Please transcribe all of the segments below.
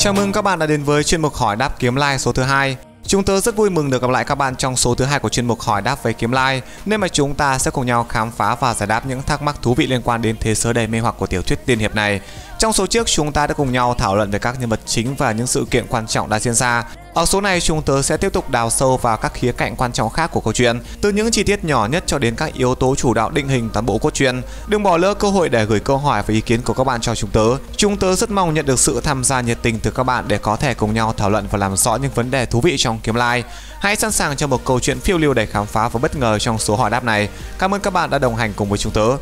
Chào mừng các bạn đã đến với chuyên mục hỏi đáp kiếm like số thứ 2. Chúng tớ rất vui mừng được gặp lại các bạn trong số thứ 2 của chuyên mục hỏi đáp về kiếm like, nơi mà chúng ta sẽ cùng nhau khám phá và giải đáp những thắc mắc thú vị liên quan đến thế giới đầy mê hoặc của tiểu thuyết tiên hiệp này. Trong số trước, chúng ta đã cùng nhau thảo luận về các nhân vật chính và những sự kiện quan trọng đã diễn ra. Ở số này, chúng tớ sẽ tiếp tục đào sâu vào các khía cạnh quan trọng khác của câu chuyện, từ những chi tiết nhỏ nhất cho đến các yếu tố chủ đạo định hình toàn bộ cốt truyện. Đừng bỏ lỡ cơ hội để gửi câu hỏi và ý kiến của các bạn cho chúng tớ. Chúng tớ rất mong nhận được sự tham gia nhiệt tình từ các bạn để có thể cùng nhau thảo luận và làm rõ những vấn đề thú vị trong kiếm like. Hãy sẵn sàng cho một câu chuyện phiêu lưu đầy khám phá và bất ngờ trong số hỏi đáp này. Cảm ơn các bạn đã đồng hành cùng với chúng tớ.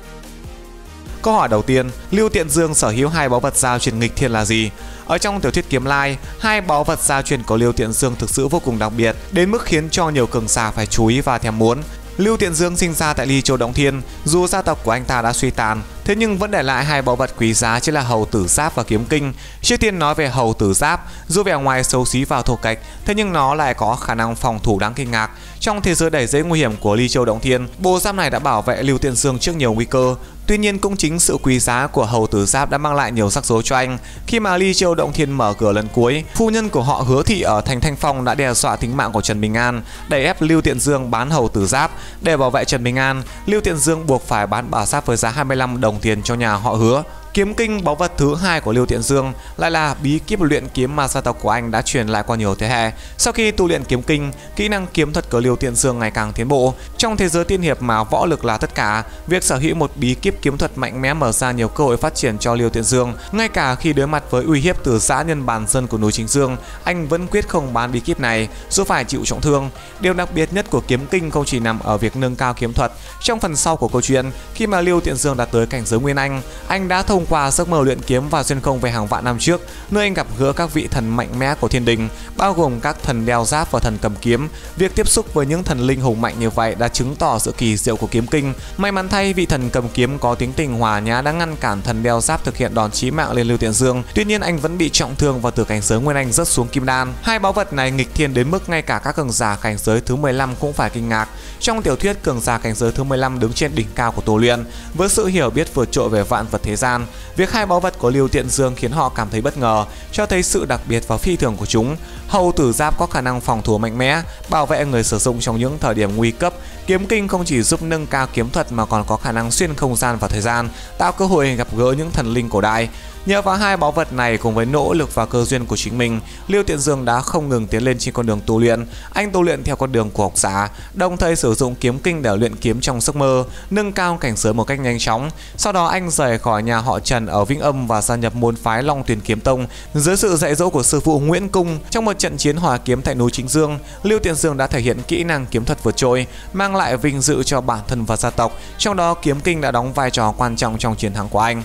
Câu hỏi đầu tiên, Lưu Tiện Dương sở hữu hai báu vật gia truyền nghịch thiên là gì? Ở trong tiểu thuyết kiếm like, hai báu vật gia truyền của Lưu Tiện Dương thực sự vô cùng đặc biệt, đến mức khiến cho nhiều cường giả phải chú ý và thèm muốn. Lưu Tiện Dương sinh ra tại Ly Châu Động Thiên, dù gia tộc của anh ta đã suy tàn, thế nhưng vẫn để lại hai báu vật quý giá chính là hầu tử giáp và kiếm kinh. Trước tiên nói về hầu tử giáp, dù vẻ ngoài xấu xí và thô kệch, thế nhưng nó lại có khả năng phòng thủ đáng kinh ngạc. Trong thế giới đầy dẫy nguy hiểm của Ly Châu Động Thiên, bộ giáp này đã bảo vệ Lưu Tiện Dương trước nhiều nguy cơ. Tuy nhiên cũng chính sự quý giá của hầu tử giáp đã mang lại nhiều rắc rối cho anh. Khi mà Ly Châu Động Thiên mở cửa lần cuối, phu nhân của họ Hứa Thị ở thành Thanh Phong đã đe dọa tính mạng của Trần Bình An, đẩy ép Lưu Tiện Dương bán hầu tử giáp. Để bảo vệ Trần Bình An, Lưu Tiện Dương buộc phải bán bảo giáp với giá 25 đồng tiền cho nhà họ Hứa. Kiếm kinh, báu vật thứ hai của Lưu Tiện Dương, lại là bí kíp luyện kiếm mà gia tộc của anh đã truyền lại qua nhiều thế hệ. Sau khi tu luyện kiếm kinh, kỹ năng kiếm thuật của Lưu Tiện Dương ngày càng tiến bộ. Trong thế giới tiên hiệp mà võ lực là tất cả, việc sở hữu một bí kíp kiếm thuật mạnh mẽ mở ra nhiều cơ hội phát triển cho Lưu Tiện Dương. Ngay cả khi đối mặt với uy hiếp từ dã nhân bàn dân của núi Chính Dương, anh vẫn quyết không bán bí kíp này, dù phải chịu trọng thương. Điều đặc biệt nhất của kiếm kinh không chỉ nằm ở việc nâng cao kiếm thuật. Trong phần sau của câu chuyện, khi mà Lưu Tiện Dương đạt tới cảnh giới Nguyên Anh đã thông qua giấc mơ luyện kiếm và xuyên không về hàng vạn năm trước, nơi anh gặp gỡ các vị thần mạnh mẽ của thiên đình, bao gồm các thần đeo giáp và thần cầm kiếm. Việc tiếp xúc với những thần linh hùng mạnh như vậy đã chứng tỏ sự kỳ diệu của kiếm kinh. May mắn thay, vị thần cầm kiếm có tính tình hòa nhã đã ngăn cản thần đeo giáp thực hiện đòn chí mạng lên Lưu Tiện Dương. Tuy nhiên anh vẫn bị trọng thương và từ cảnh giới Nguyên Anh rớt xuống kim đan. Hai báu vật này nghịch thiên đến mức ngay cả các cường giả cảnh giới thứ 15 cũng phải kinh ngạc. Trong tiểu thuyết, cường giả cảnh giới thứ 15 đứng trên đỉnh cao của tu luyện, với sự hiểu biết vượt trội về vạn vật thế gian. Việc hai báu vật của Lưu Tiện Dương khiến họ cảm thấy bất ngờ, cho thấy sự đặc biệt và phi thường của chúng. Hầu tử giáp có khả năng phòng thủ mạnh mẽ, bảo vệ người sử dụng trong những thời điểm nguy cấp. Kiếm kinh không chỉ giúp nâng cao kiếm thuật mà còn có khả năng xuyên không gian và thời gian, tạo cơ hội gặp gỡ những thần linh cổ đại. Nhờ vào hai báu vật này cùng với nỗ lực và cơ duyên của chính mình, Lưu Tiện Dương đã không ngừng tiến lên trên con đường tu luyện. Anh tu luyện theo con đường của học giả, đồng thời sử dụng kiếm kinh để luyện kiếm trong giấc mơ, nâng cao cảnh giới một cách nhanh chóng. Sau đó anh rời khỏi nhà họ Trần ở Vĩnh Âm và gia nhập môn phái Long Tuyền Kiếm Tông dưới sự dạy dỗ của sư phụ Nguyễn Cung. Trong một trận chiến hỏa kiếm tại núi Chính Dương, Lưu Tiện Dương đã thể hiện kỹ năng kiếm thuật vượt trội, mang lại vinh dự cho bản thân và gia tộc. Trong đó, kiếm kinh đã đóng vai trò quan trọng trong chiến thắng của anh.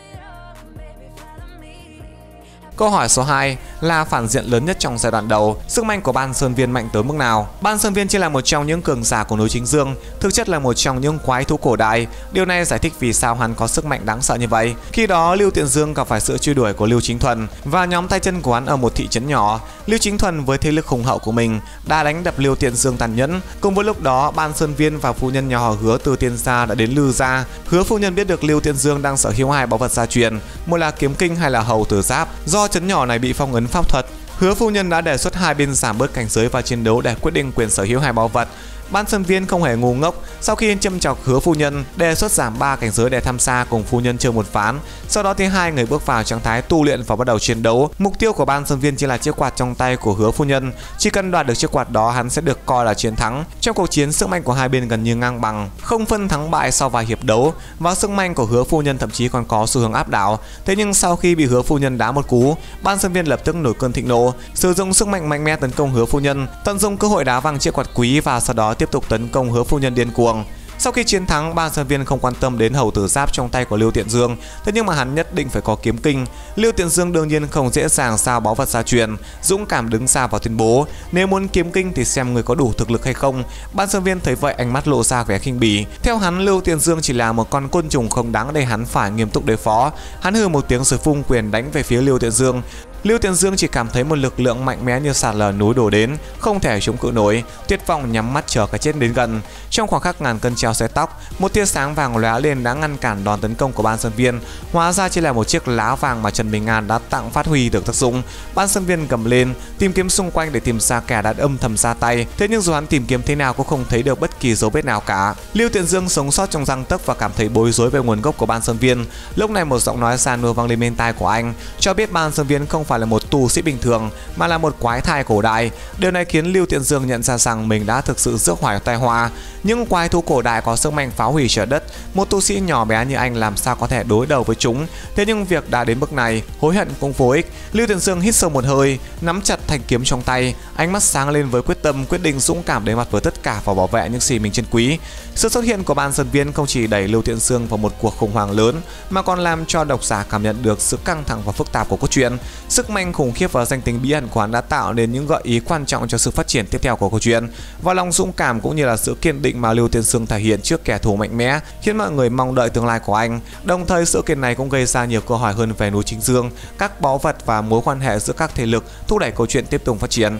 Câu hỏi số 2 là phản diện lớn nhất trong giai đoạn đầu. Sức mạnh của Ban Sơn Viên mạnh tới mức nào? Ban Sơn Viên chỉ là một trong những cường giả của núi Chính Dương, thực chất là một trong những quái thú cổ đại. Điều này giải thích vì sao hắn có sức mạnh đáng sợ như vậy. Khi đó, Lưu Tiện Dương gặp phải sự truy đuổi của Lưu Chính Thuần và nhóm tay chân của hắn ở một thị trấn nhỏ. Lưu Chính Thuần với thế lực hùng hậu của mình đã đánh đập Lưu Tiện Dương tàn nhẫn. Cùng với lúc đó, Ban Sơn Viên và phu nhân nhà họ Hứa từ Tiên Gia đã đến Lư gia. Hứa phu nhân biết được Lưu Tiện Dương đang sở hữu hai báu vật gia truyền, một là kiếm kinh hay là hầu tử giáp. Do trấn nhỏ này bị phong ấn pháp thuật, Hứa phu nhân đã đề xuất hai bên giảm bớt cảnh giới và chiến đấu để quyết định quyền sở hữu hai báu vật. Ban Sơn Viên không hề ngu ngốc, sau khi châm chọc Hứa phu nhân, đề xuất giảm 3 cảnh giới để tham gia cùng phu nhân chơi một ván. Sau đó thì hai người bước vào trạng thái tu luyện và bắt đầu chiến đấu. Mục tiêu của Ban Sơn Viên chỉ là chiếc quạt trong tay của Hứa phu nhân, chỉ cần đoạt được chiếc quạt đó hắn sẽ được coi là chiến thắng. Trong cuộc chiến, sức mạnh của hai bên gần như ngang bằng, không phân thắng bại sau vài hiệp đấu, và sức mạnh của Hứa phu nhân thậm chí còn có xu hướng áp đảo. Thế nhưng sau khi bị Hứa phu nhân đá một cú, Ban Sơn Viên lập tức nổi cơn thịnh nộ, sử dụng sức mạnh mạnh mẽ tấn công Hứa phu nhân, tận dụng cơ hội đá văng chiếc quạt quý và sau đó tiếp tục tấn công Hứa phu nhân điên cuồng. Sau khi chiến thắng, Ban Sơn Viên không quan tâm đến hầu tử giáp trong tay của Lưu Tiện Dương, thế nhưng mà hắn nhất định phải có kiếm kinh. Lưu Tiện Dương đương nhiên không dễ dàng sao báu vật gia truyền, dũng cảm đứng ra và tuyên bố nếu muốn kiếm kinh thì xem người có đủ thực lực hay không. Ban Sơn Viên thấy vậy, ánh mắt lộ ra vẻ khinh bỉ. Theo hắn, Lưu Tiện Dương chỉ là một con côn trùng không đáng để hắn phải nghiêm túc đối phó. Hắn hừ một tiếng rồi vung quyền đánh về phía Lưu Tiện Dương. Lưu Tiền Dương chỉ cảm thấy một lực lượng mạnh mẽ như sạt lở núi đổ đến, không thể chống cự nổi, tuyệt vọng nhắm mắt chờ cái chết đến gần. Trong khoảng khắc ngàn cân treo sợi tóc, một tia sáng vàng lóe lên đã ngăn cản đòn tấn công của Ban Sơn Viên. Hóa ra chỉ là một chiếc lá vàng mà Trần Bình An đã tặng phát huy được tác dụng. Ban Sơn Viên gầm lên, tìm kiếm xung quanh để tìm ra kẻ đã âm thầm ra tay. Thế nhưng dù hắn tìm kiếm thế nào cũng không thấy được bất kỳ dấu vết nào cả. Lưu Tiền Dương sống sót trong gang tấc và cảm thấy bối rối về nguồn gốc của Ban Sơn Viên. Lúc này một giọng nói già nua vang lên bên tai của anh, cho biết Ban Sơn Viên không phải là một tu sĩ bình thường mà là một quái thai cổ đại. Điều này khiến Lưu Tiền Dương nhận ra rằng mình đã thực sự rước hoài tai họa. Những quái thú cổ đại có sức mạnh phá hủy trời đất, một tu sĩ nhỏ bé như anh làm sao có thể đối đầu với chúng. Thế nhưng việc đã đến bước này, hối hận cũng vô ích. Lưu Tiền Dương hít sâu một hơi, nắm chặt thanh kiếm trong tay, ánh mắt sáng lên với quyết tâm, quyết định dũng cảm đối mặt với tất cả và bảo vệ những gì mình trân quý. Sự xuất hiện của Ban Sơn Viên không chỉ đẩy Lưu Tiền Dương vào một cuộc khủng hoảng lớn mà còn làm cho độc giả cảm nhận được sự căng thẳng và phức tạp của cốt truyện. Sức mạnh khủng khiếp và danh tính bí ẩn của hắn đã tạo nên những gợi ý quan trọng cho sự phát triển tiếp theo của câu chuyện. Và lòng dũng cảm cũng như là sự kiên định mà Lưu Tiền Dương thể hiện trước kẻ thù mạnh mẽ khiến mọi người mong đợi tương lai của anh. Đồng thời sự kiện này cũng gây ra nhiều câu hỏi hơn về núi Chính Dương, các báu vật và mối quan hệ giữa các thế lực, thúc đẩy câu chuyện tiếp tục phát triển.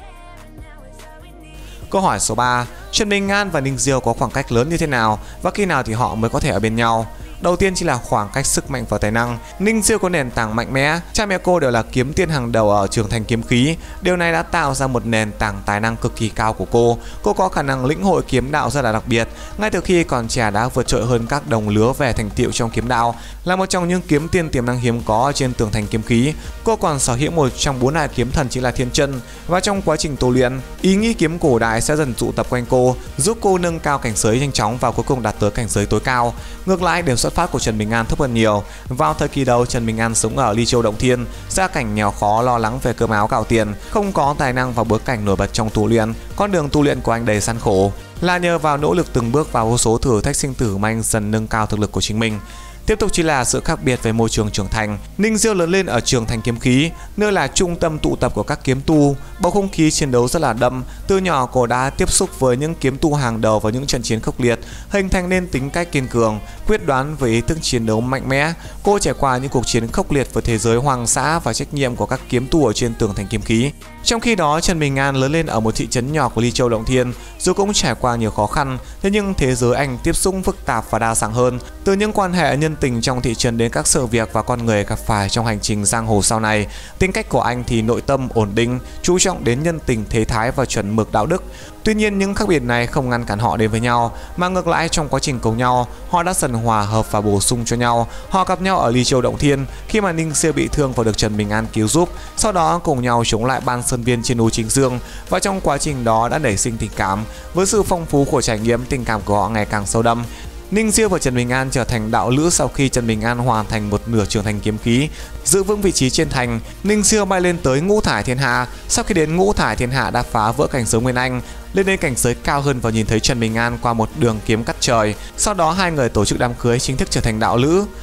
Câu hỏi số 3, Trần Bình An và Ninh Diêu có khoảng cách lớn như thế nào và khi nào thì họ mới có thể ở bên nhau? Đầu tiên chỉ là khoảng cách sức mạnh và tài năng. Ninh Diêu có nền tảng mạnh mẽ, cha mẹ cô đều là kiếm tiên hàng đầu ở Trường Thành Kiếm Khí. Điều này đã tạo ra một nền tảng tài năng cực kỳ cao của cô. Cô có khả năng lĩnh hội kiếm đạo rất là đặc biệt. Ngay từ khi còn trẻ đã vượt trội hơn các đồng lứa về thành tựu trong kiếm đạo, là một trong những kiếm tiên tiềm năng hiếm có trên Tường Thành Kiếm Khí. Cô còn sở hữu một trong 4 đại kiếm thần chính là Thiên Chân. Và trong quá trình tu luyện, ý nghĩ kiếm cổ đại sẽ dần tụ tập quanh cô, giúp cô nâng cao cảnh giới nhanh chóng và cuối cùng đạt tới cảnh giới tối cao. Ngược lại, điểm xuất phát của Trần Bình An thấp hơn nhiều. Vào thời kỳ đầu, Trần Bình An sống ở Ly Châu Động Thiên, gia cảnh nghèo khó, lo lắng về cơm áo gạo tiền, không có tài năng và bối cảnh nổi bật trong tu luyện. Con đường tu luyện của anh đầy gian khổ. Là nhờ vào nỗ lực từng bước vào vô số thử thách sinh tử mà anh dần nâng cao thực lực của chính mình. Tiếp tục chỉ là sự khác biệt về môi trường trưởng thành. Ninh Diêu lớn lên ở Trường Thành Kiếm Khí, nơi là trung tâm tụ tập của các kiếm tu. Bầu không khí chiến đấu rất là đậm. Từ nhỏ cô đã tiếp xúc với những kiếm tu hàng đầu vào những trận chiến khốc liệt, hình thành nên tính cách kiên cường, quyết đoán với ý thức chiến đấu mạnh mẽ. Cô trải qua những cuộc chiến khốc liệt với thế giới hoang dã và trách nhiệm của các kiếm tu ở trên Tường Thành Kiếm Khí. Trong khi đó, Trần Bình An lớn lên ở một thị trấn nhỏ của Ly Châu Động Thiên, dù cũng trải qua nhiều khó khăn, thế nhưng thế giới anh tiếp xúc phức tạp và đa dạng hơn. Từ những quan hệ nhân tình trong thị trấn đến các sự việc và con người gặp phải trong hành trình giang hồ sau này, tính cách của anh thì nội tâm ổn định, chú trọng đến nhân tình, thế thái và chuẩn mực đạo đức. Tuy nhiên, những khác biệt này không ngăn cản họ đến với nhau, mà ngược lại trong quá trình cùng nhau, họ đã dần hòa hợp và bổ sung cho nhau. Họ gặp nhau ở Ly Châu Động Thiên khi mà Ninh Diêu bị thương và được Trần Bình An cứu giúp, sau đó cùng nhau chống lại Ban Sơn Viên trên núi Chính Dương, và trong quá trình đó đã nảy sinh tình cảm. Với sự phong phú của trải nghiệm, tình cảm của họ ngày càng sâu đậm. Ninh Diêu và Trần Bình An trở thành đạo lữ sau khi Trần Bình An hoàn thành một nửa Trường Thành Kiếm Khí, giữ vững vị trí trên thành. Ninh Diêu bay lên tới Ngũ Thải Thiên Hạ. Sau khi đến Ngũ Thải Thiên Hạ đã phá vỡ cảnh giới Nguyên Anh, lên đến cảnh giới cao hơn và nhìn thấy Trần Bình An qua một đường kiếm cắt trời. Sau đó hai người tổ chức đám cưới, chính thức trở thành đạo lữ.